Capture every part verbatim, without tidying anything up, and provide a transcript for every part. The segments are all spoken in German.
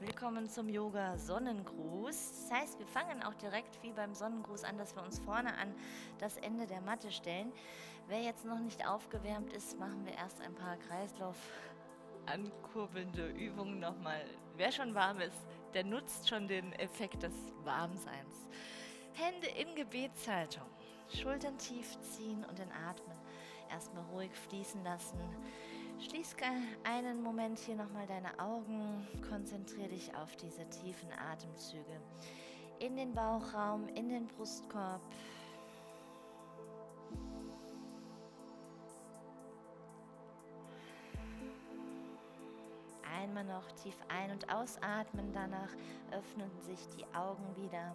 willkommen zum Yoga Sonnengruß. Das heißt, wir fangen auch direkt wie beim Sonnengruß an, dass wir uns vorne an das Ende der Matte stellen. Wer jetzt noch nicht aufgewärmt ist, machen wir erst ein paar Kreislauf ankurbelnde Übungen nochmal. Wer schon warm ist, der nutzt schon den Effekt des Warmseins. Hände in Gebetshaltung, Schultern tief ziehen und den Atmen erstmal ruhig fließen lassen. Schließ einen Moment hier nochmal deine Augen, konzentriere dich auf diese tiefen Atemzüge in den Bauchraum, in den Brustkorb. Einmal noch tief ein- und ausatmen, danach öffnen sich die Augen wieder.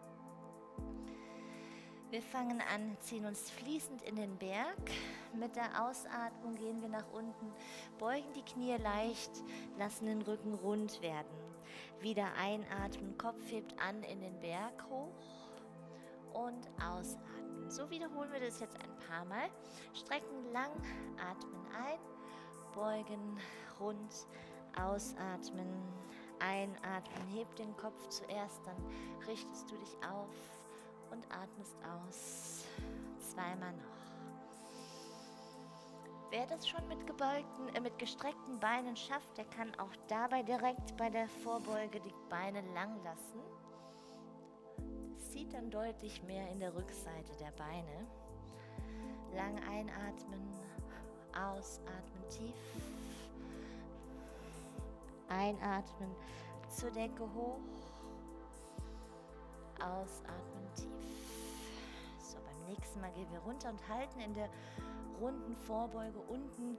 Wir fangen an, ziehen uns fließend in den Berg. Mit der Ausatmung gehen wir nach unten, beugen die Knie leicht, lassen den Rücken rund werden. Wieder einatmen, Kopf hebt an in den Berg hoch und ausatmen. So wiederholen wir das jetzt ein paar Mal. Strecken lang, atmen ein, beugen, rund, ausatmen, einatmen. Heb den Kopf zuerst, dann richtest du dich auf und atmest aus. Zweimal noch. Wer das schon mit gebeugten, äh, mit gestreckten Beinen schafft, der kann auch dabei direkt bei der Vorbeuge die Beine lang lassen. Das sieht dann deutlich mehr in der Rückseite der Beine. Lang einatmen, ausatmen tief. Einatmen, zur Decke hoch. Ausatmen tief. So, beim nächsten Mal gehen wir runter und halten in der runden Vorbeuge unten.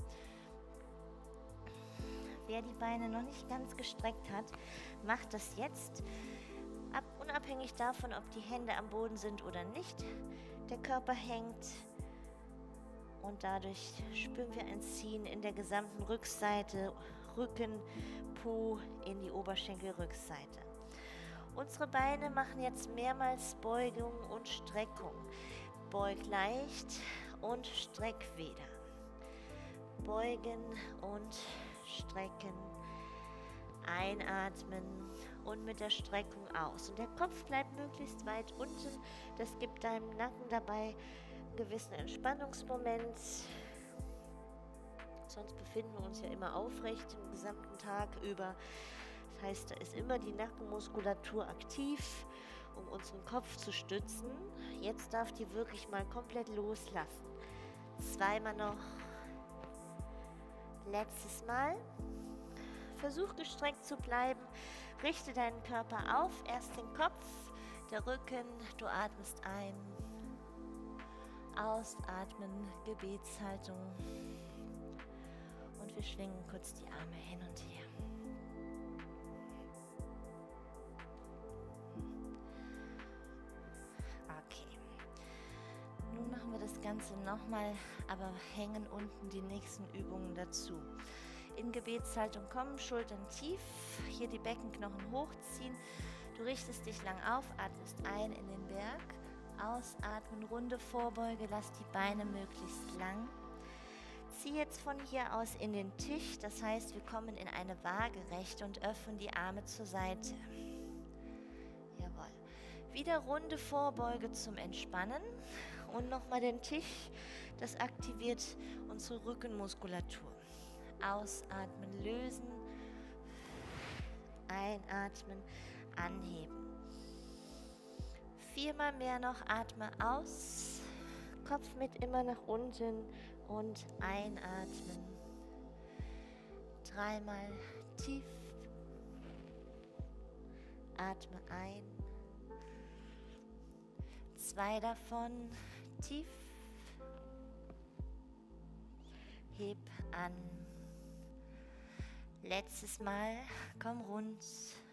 Wer die Beine noch nicht ganz gestreckt hat, macht das jetzt. Ab, unabhängig davon, ob die Hände am Boden sind oder nicht. Der Körper hängt und dadurch spüren wir ein Ziehen in der gesamten Rückseite, Rücken, Po in die Oberschenkelrückseite. Unsere Beine machen jetzt mehrmals Beugung und Streckung. Beug leicht und streck wieder. Beugen und strecken. Einatmen und mit der Streckung aus. Und der Kopf bleibt möglichst weit unten. Das gibt deinem Nacken dabei einen gewissen Entspannungsmoment. Sonst befinden wir uns ja immer aufrecht den gesamten Tag über. Das heißt, da ist immer die Nackenmuskulatur aktiv, um unseren Kopf zu stützen. Jetzt darf die wirklich mal komplett loslassen. Zweimal noch. Letztes Mal. Versuch gestreckt zu bleiben. Richte deinen Körper auf. Erst den Kopf, der Rücken. Du atmest ein. Ausatmen, Gebetshaltung. Und wir schwingen kurz die Arme hin und her. Okay. Nun machen wir das Ganze nochmal, aber hängen unten die nächsten Übungen dazu. In Gebetshaltung kommen, Schultern tief, hier die Beckenknochen hochziehen. Du richtest dich lang auf, atmest ein in den Berg. Ausatmen, runde Vorbeuge, lass die Beine möglichst lang. Zieh jetzt von hier aus in den Tisch, das heißt, wir kommen in eine Waagerechte und öffnen die Arme zur Seite. Jawohl. Wieder runde Vorbeuge zum Entspannen und nochmal den Tisch, das aktiviert unsere Rückenmuskulatur. Ausatmen, lösen, einatmen, anheben. Viermal mehr noch, atme aus, Kopf mit immer nach unten und einatmen. Dreimal tief, atme ein. Zwei davon tief, heb an. Letztes Mal, komm rund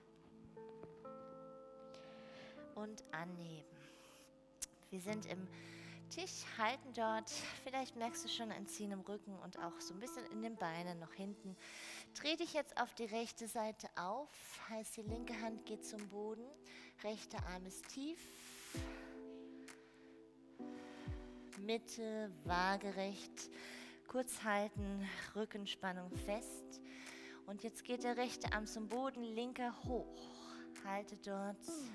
und anheben. Wir sind im Tisch, halten dort. Vielleicht merkst du schon ein Ziehen im Rücken und auch so ein bisschen in den Beinen noch hinten. Dreh dich jetzt auf die rechte Seite auf. Heißt, die linke Hand geht zum Boden. Rechter Arm ist tief. Mitte, waagerecht. Kurz halten, Rückenspannung fest. Und jetzt geht der rechte Arm zum Boden, linker hoch. Halte dort.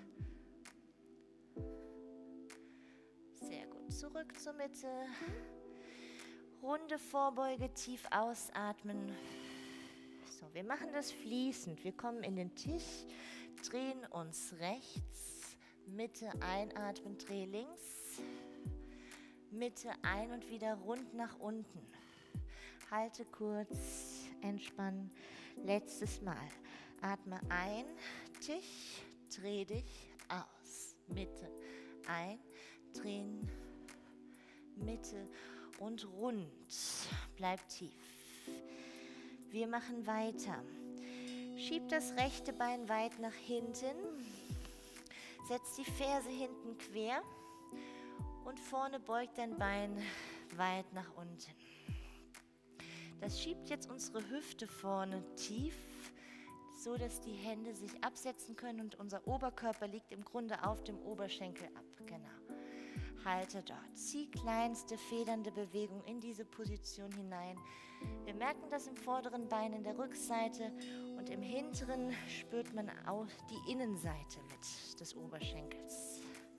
Sehr gut. Zurück zur Mitte. Runde Vorbeuge, tief ausatmen. So, wir machen das fließend. Wir kommen in den Tisch, drehen uns rechts, Mitte einatmen, dreh links, Mitte ein und wieder rund nach unten. Halte kurz, entspann. Letztes Mal. Atme ein, Tisch, dreh dich aus. Mitte ein, drehen, Mitte und rund. Bleib tief. Wir machen weiter. Schieb das rechte Bein weit nach hinten. Setz die Ferse hinten quer. Und vorne beugt dein Bein weit nach unten. Das schiebt jetzt unsere Hüfte vorne tief, so dass die Hände sich absetzen können und unser Oberkörper liegt im Grunde auf dem Oberschenkel ab. Genau. Halte dort. Zieh kleinste federnde Bewegung in diese Position hinein. Wir merken das im vorderen Bein in der Rückseite und im hinteren spürt man auch die Innenseite mit des Oberschenkels.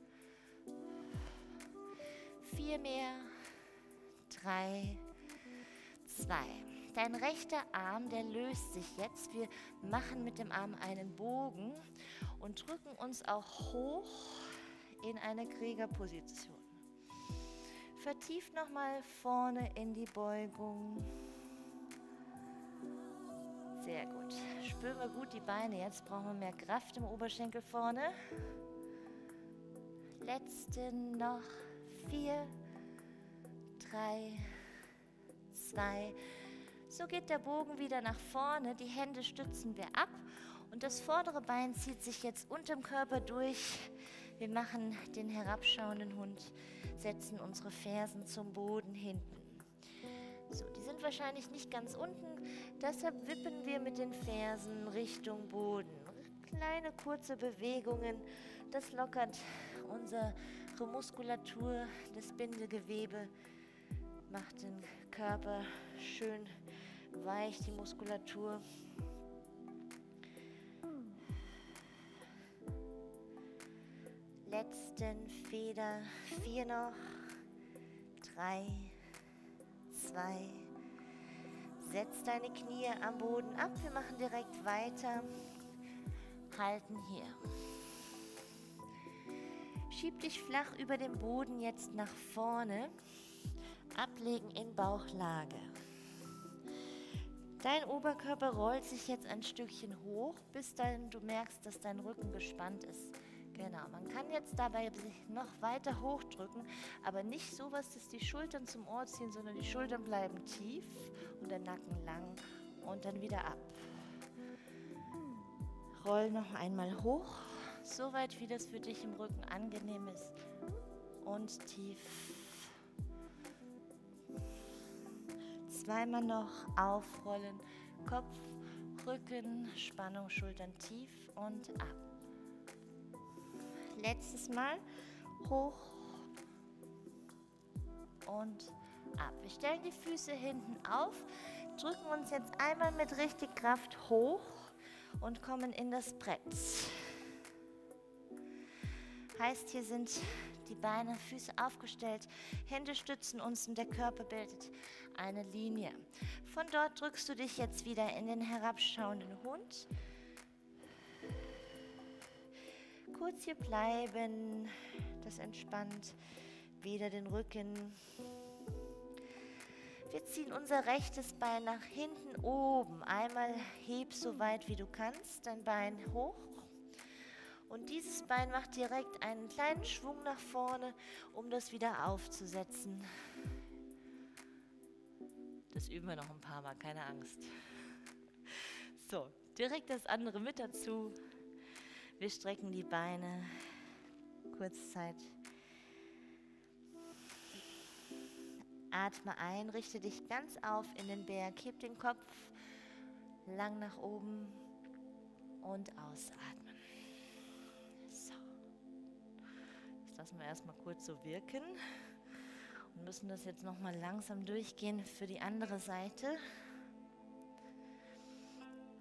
Vier mehr, drei, zwei. Dein rechter Arm, der löst sich jetzt. Wir machen mit dem Arm einen Bogen und drücken uns auch hoch in eine Kriegerposition. Vertief nochmal vorne in die Beugung. Sehr gut. Spüren wir gut die Beine. Jetzt brauchen wir mehr Kraft im Oberschenkel vorne. Letzte noch. Vier, drei, zwei. So geht der Bogen wieder nach vorne. Die Hände stützen wir ab. Und das vordere Bein zieht sich jetzt unterm Körper durch. Wir machen den herabschauenden Hund, setzen unsere Fersen zum Boden hinten. So, die sind wahrscheinlich nicht ganz unten, deshalb wippen wir mit den Fersen Richtung Boden. Kleine, kurze Bewegungen, das lockert unsere Muskulatur, das Bindegewebe, macht den Körper schön weich, die Muskulatur. Letzten Feder, vier noch, drei, zwei. Setz deine Knie am Boden ab, wir machen direkt weiter. Halten hier. Schieb dich flach über den Boden jetzt nach vorne. Ablegen in Bauchlage. Dein Oberkörper rollt sich jetzt ein Stückchen hoch, bis dann du merkst, dass dein Rücken gespannt ist. Genau, man kann jetzt dabei sich noch weiter hochdrücken, aber nicht so, was dass die Schultern zum Ohr ziehen, sondern die Schultern bleiben tief und der Nacken lang und dann wieder ab. Roll noch einmal hoch, so weit wie das für dich im Rücken angenehm ist und tief. Zweimal noch aufrollen, Kopf, Rücken, Spannung, Schultern tief und ab. Letztes Mal hoch und ab. Wir stellen die Füße hinten auf, drücken uns jetzt einmal mit richtig Kraft hoch und kommen in das Brett. Heißt, hier sind die Beine, Füße aufgestellt, Hände stützen uns und der Körper bildet eine Linie. Von dort drückst du dich jetzt wieder in den herabschauenden Hund. Kurz hier bleiben, das entspannt wieder den Rücken. Wir ziehen unser rechtes Bein nach hinten oben. Einmal heb so weit wie du kannst, dein Bein hoch. Und dieses Bein macht direkt einen kleinen Schwung nach vorne, um das wieder aufzusetzen. Das üben wir noch ein paar Mal, keine Angst. So, direkt das andere mit dazu. Wir strecken die Beine, Kurzzeit. Atme ein, richte dich ganz auf in den Berg, heb den Kopf lang nach oben und ausatmen. So. Das lassen wir erstmal kurz so wirken und müssen das jetzt nochmal langsam durchgehen für die andere Seite.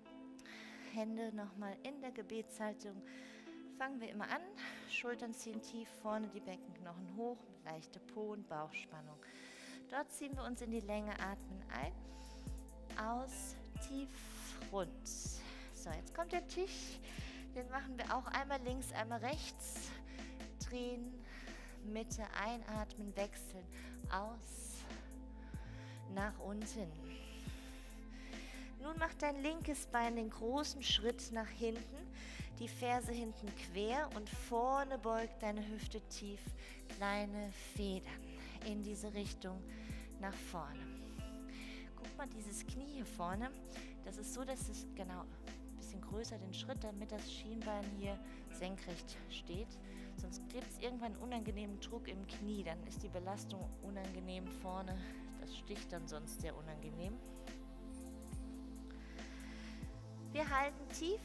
Hände nochmal in der Gebetshaltung. Fangen wir immer an, Schultern ziehen tief, vorne die Beckenknochen hoch, leichte Po- und Bauchspannung. Dort ziehen wir uns in die Länge, atmen ein, aus, tief, rund. So, jetzt kommt der Tisch, den machen wir auch einmal links, einmal rechts, drehen, Mitte, einatmen, wechseln, aus, nach unten. Nun macht dein linkes Bein den großen Schritt nach hinten, die Ferse hinten quer und vorne beugt deine Hüfte tief, kleine Federn in diese Richtung nach vorne. Guck mal, dieses Knie hier vorne, das ist so, dass es genau ein bisschen größer den Schritt, damit das Schienbein hier senkrecht steht. Sonst gibt es irgendwann einen unangenehmen Druck im Knie, dann ist die Belastung unangenehm vorne, das sticht dann sonst sehr unangenehm. Wir halten tief.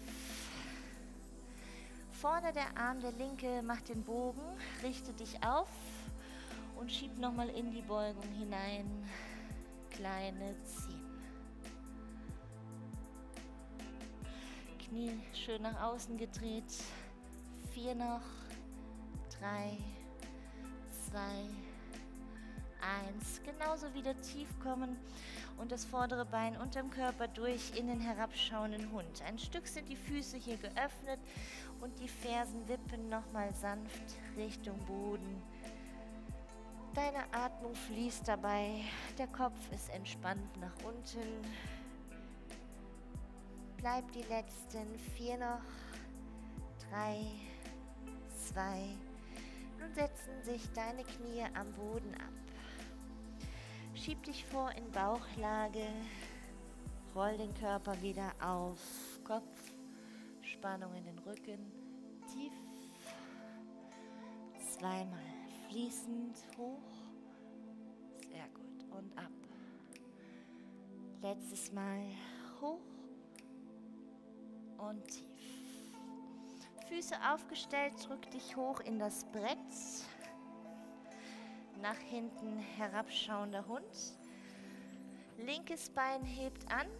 Vorne der Arm, der linke, macht den Bogen, richte dich auf und schieb nochmal in die Beugung hinein. Kleine ziehen. Knie schön nach außen gedreht. Vier noch. Drei, zwei, eins. Genauso wieder tief kommen und das vordere Bein unterm Körper durch in den herabschauenden Hund. Ein Stück sind die Füße hier geöffnet und die Fersen wippen nochmal sanft Richtung Boden. Deine Atmung fließt dabei, der Kopf ist entspannt nach unten. Bleib die letzten vier noch, drei, zwei. Nun setzen sich deine Knie am Boden ab. Schieb dich vor in Bauchlage, roll den Körper wieder auf, Kopf, Spannung in den Rücken, tief, zweimal fließend hoch, sehr gut und ab. Letztes Mal hoch und tief. Füße aufgestellt, drück dich hoch in das Brett. Nach hinten herabschauender Hund. Linkes Bein hebt an.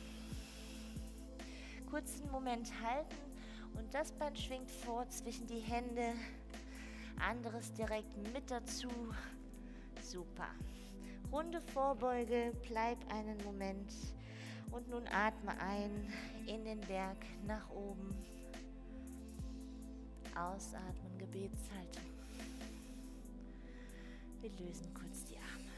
Kurzen Moment halten und das Bein schwingt vor zwischen die Hände. Anderes direkt mit dazu. Super. Runde Vorbeuge, bleib einen Moment. Und nun atme ein in den Berg nach oben. Ausatmen, Gebetshaltung. Wir lösen kurz die Arme.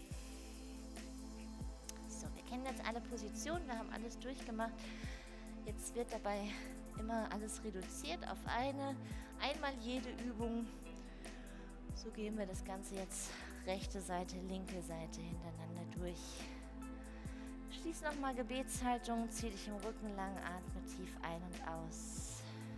So, wir kennen jetzt alle Positionen, wir haben alles durchgemacht. Jetzt wird dabei immer alles reduziert auf eine, einmal jede Übung. So gehen wir das Ganze jetzt rechte Seite, linke Seite hintereinander durch. Schließ nochmal Gebetshaltung, zieh dich im Rücken lang, atme tief ein und aus.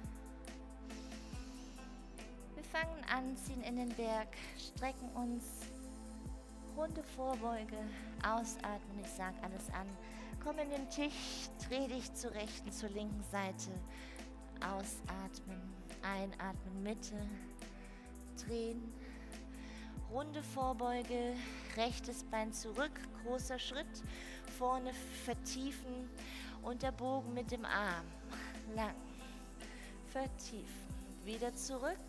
Wir fangen an, ziehen in den Berg, strecken uns, runde Vorbeuge, ausatmen, ich sag alles an. Komm in den Tisch, dreh dich zur rechten, zur linken Seite, ausatmen, einatmen, Mitte, drehen, runde Vorbeuge, rechtes Bein zurück, großer Schritt, vorne vertiefen und der Bogen mit dem Arm, lang, vertiefen, wieder zurück.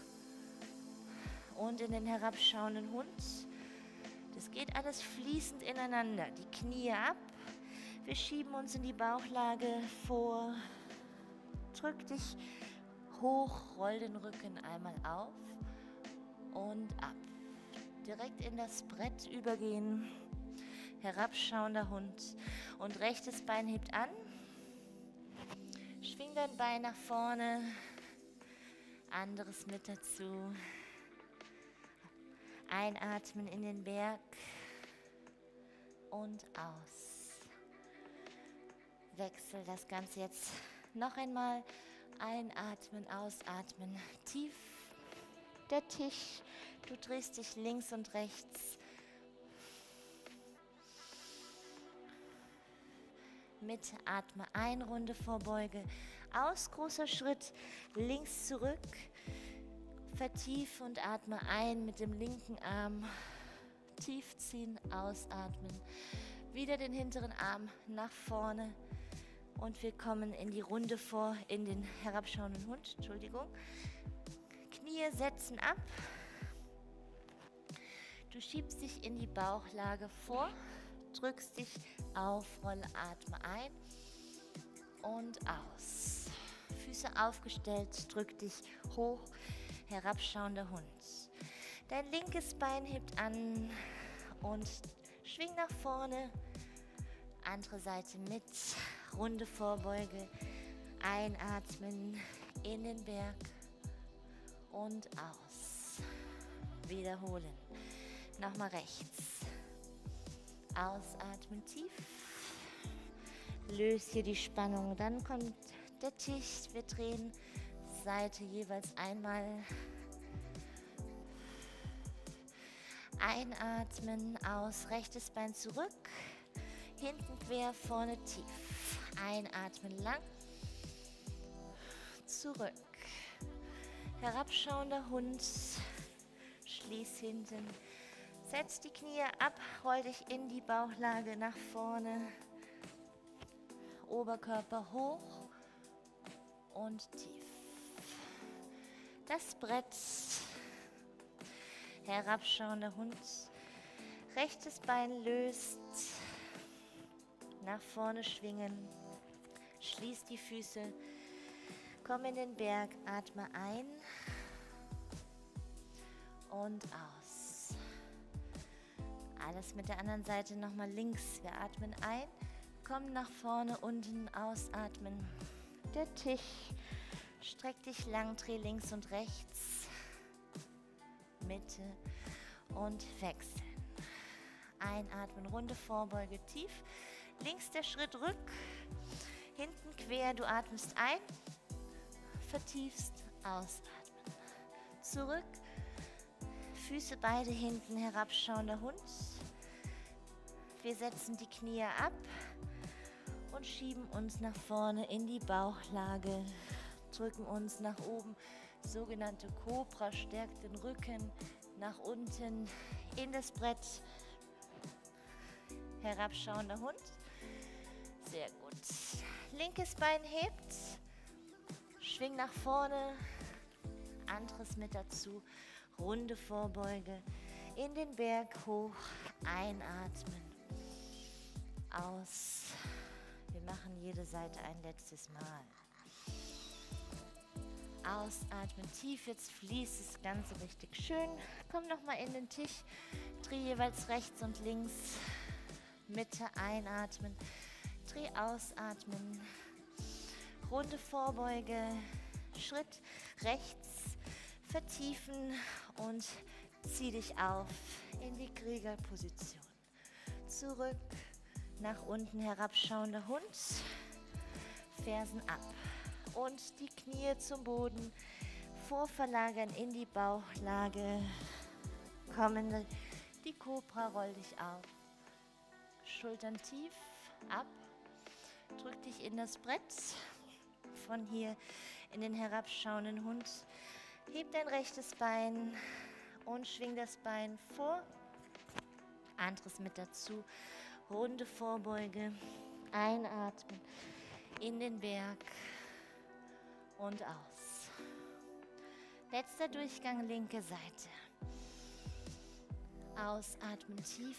Und in den herabschauenden Hund. Das geht alles fließend ineinander. Die Knie ab. Wir schieben uns in die Bauchlage vor. Drück dich hoch, roll den Rücken einmal auf und ab. Direkt in das Brett übergehen. Herabschauender Hund. Und rechtes Bein hebt an. Schwing dein Bein nach vorne. Anderes mit dazu. Einatmen in den Berg und aus. Wechsel das Ganze jetzt noch einmal. Einatmen, ausatmen. Tief der Tisch. Du drehst dich links und rechts. Mitte, atme ein, Runde Vorbeuge. Aus, großer Schritt. Links zurück. Vertiefe und atme ein mit dem linken Arm. Tief ziehen, ausatmen. Wieder den hinteren Arm nach vorne. Und wir kommen in die Runde vor, in den herabschauenden Hund, Entschuldigung. Knie setzen ab. Du schiebst dich in die Bauchlage vor, drückst dich auf, rolle, atme ein und aus. Füße aufgestellt, drück dich hoch, herabschauender Hund. Dein linkes Bein hebt an und schwing nach vorne. Andere Seite mit, runde Vorbeuge, einatmen in den Berg und aus. Wiederholen. Nochmal rechts. Ausatmen tief. Löse hier die Spannung. Dann kommt der Tisch. Wir drehen Seite jeweils einmal. Einatmen, aus. Rechtes Bein zurück. Hinten quer, vorne tief. Einatmen lang. Zurück. Herabschauender Hund. Schließ hinten. Setz die Knie ab, roll dich in die Bauchlage nach vorne. Oberkörper hoch und tief. Das Brett. Herabschauender Hund. Rechtes Bein löst. Nach vorne schwingen. Schließ die Füße. Komm in den Berg. Atme ein und aus. Alles mit der anderen Seite nochmal links. Wir atmen ein. Komm nach vorne, unten, ausatmen. Der Tisch. Streck dich lang, dreh links und rechts. Mitte und wechseln. Einatmen, runde Vorbeuge, tief. Links der Schritt rück. Hinten quer, du atmest ein. Vertiefst, ausatmen. Zurück. Füße beide hinten, herabschauender Hund. Wir setzen die Knie ab und schieben uns nach vorne in die Bauchlage. Drücken uns nach oben. Sogenannte Cobra, stärkt den Rücken. Nach unten in das Brett. Herabschauender Hund. Sehr gut. Linkes Bein hebt. Schwing nach vorne. Anderes mit dazu. Runde Vorbeuge. In den Berg hoch. Einatmen. Aus. Wir machen jede Seite ein letztes Mal. Ausatmen tief, jetzt fließt das Ganze richtig schön. Komm nochmal in den Tisch, dreh jeweils rechts und links, Mitte einatmen, dreh ausatmen, runde Vorbeuge, Schritt rechts, vertiefen und zieh dich auf in die Kriegerposition. Zurück, nach unten herabschauender Hund, Fersen ab. Und die Knie zum Boden, vorverlagern in die Bauchlage, kommende, die Cobra, roll dich auf, Schultern tief, ab, drück dich in das Brett, von hier in den herabschauenden Hund, heb dein rechtes Bein und schwing das Bein vor, anderes mit dazu, runde Vorbeuge, einatmen, in den Berg, und aus. Letzter Durchgang, linke Seite. Ausatmen tief.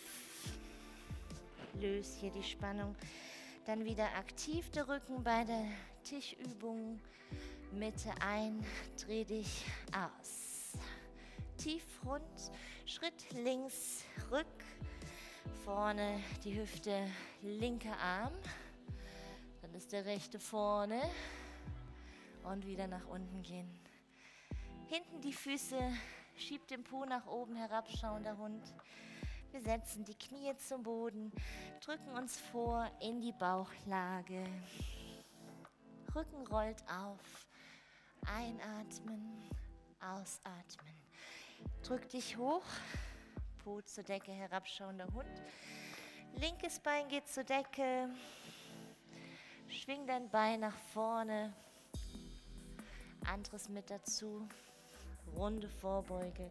Löse hier die Spannung. Dann wieder aktiv der Rücken bei der Tischübung. Mitte ein, dreh dich aus. Tief rund, Schritt links, rück. Vorne die Hüfte, linker Arm. Dann ist der rechte vorne. Und wieder nach unten gehen. Hinten die Füße, schieb den Po nach oben, herabschauender Hund. Wir setzen die Knie zum Boden, drücken uns vor in die Bauchlage. Rücken rollt auf. Einatmen, ausatmen. Drück dich hoch, Po zur Decke, herabschauender Hund. Linkes Bein geht zur Decke. Schwing dein Bein nach vorne. Anderes mit dazu. Runde Vorbeuge.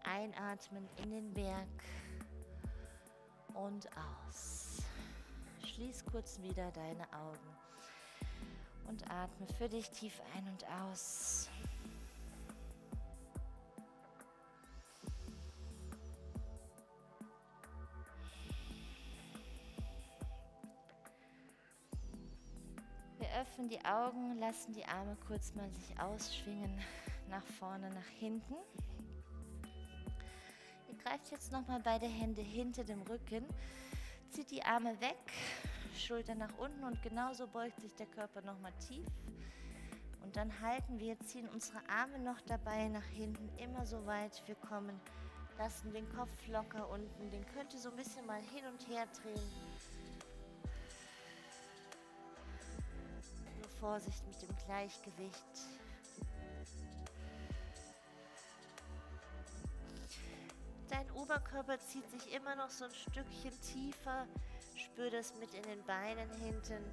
Einatmen in den Berg und aus. schließ kurz wieder deine Augen und atme für dich tief ein und aus. Wir öffnen die Augen, lassen die Arme kurz mal sich ausschwingen, nach vorne, nach hinten. Ihr greift jetzt nochmal beide Hände hinter dem Rücken, zieht die Arme weg, Schulter nach unten und genauso beugt sich der Körper nochmal tief. Und dann halten wir, ziehen unsere Arme noch dabei nach hinten, immer so weit wir kommen. Lassen den Kopf locker unten, den könnt ihr so ein bisschen mal hin und her drehen. Nur Vorsicht mit dem Gleichgewicht. Dein Oberkörper zieht sich immer noch so ein Stückchen tiefer. Spür das mit in den Beinen hinten.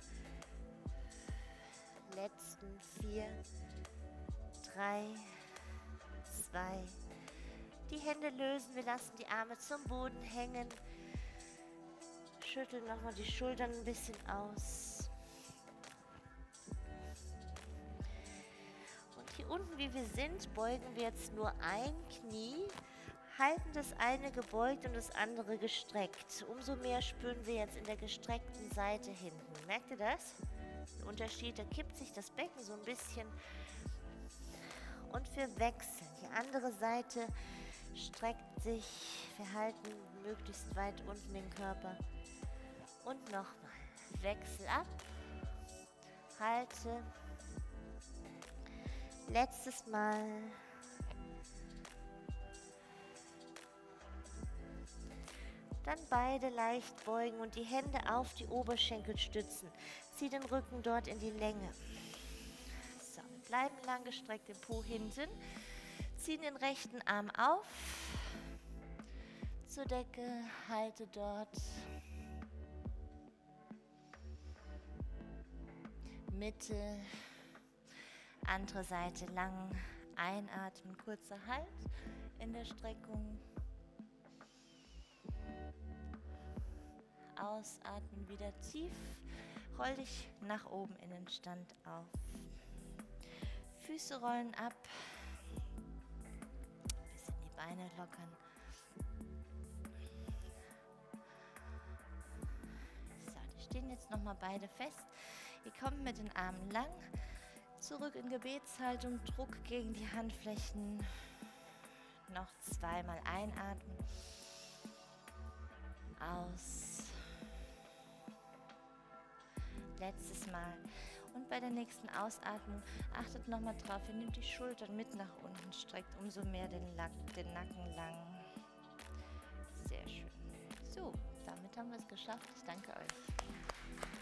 Letzten vier, drei, zwei. Die Hände lösen, wir lassen die Arme zum Boden hängen. Schütteln nochmal die Schultern ein bisschen aus. Und hier unten, wie wir sind, beugen wir jetzt nur ein Knie. Halten das eine gebeugt und das andere gestreckt. Umso mehr spüren wir jetzt in der gestreckten Seite hinten. Merkt ihr das? Der Unterschied, da kippt sich das Becken so ein bisschen. Und wir wechseln. Die andere Seite streckt sich. Wir halten möglichst weit unten den Körper. Und nochmal. Wechsel ab. Halte. Letztes Mal. Dann beide leicht beugen und die Hände auf die Oberschenkel stützen. Zieh den Rücken dort in die Länge. So, wir bleiben lang gestreckt im Po hinten. Ziehen den rechten Arm auf. Zur Decke, halte dort. Mitte. Andere Seite lang. Einatmen, kurzer Halt in der Streckung. Ausatmen, wieder tief. Roll dich nach oben in den Stand auf. Füße rollen ab. Bisschen die Beine lockern. So, die stehen jetzt nochmal beide fest. Ihr kommt mit den Armen lang. Zurück in Gebetshaltung. Druck gegen die Handflächen. Noch zweimal einatmen. Aus. Letztes Mal. Und bei der nächsten Ausatmung achtet nochmal drauf, ihr nehmt die Schultern mit nach unten, streckt umso mehr den, Lack, den Nacken lang. Sehr schön. So, damit haben wir es geschafft. Ich danke euch.